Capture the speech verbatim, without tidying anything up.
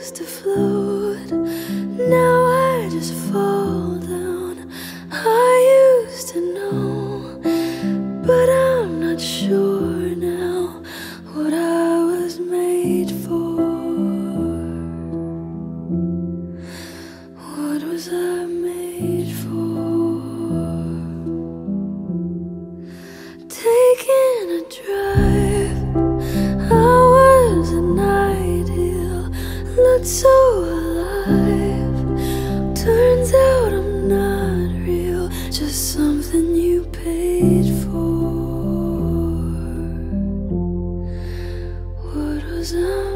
used to float, now I just fall down. I used to know, but I'm not sure now what I was made for. What was I made for? Taking a drive, I wasn't ideal, looked so alive. Turns out I'm not real, just something you paid for. What was I?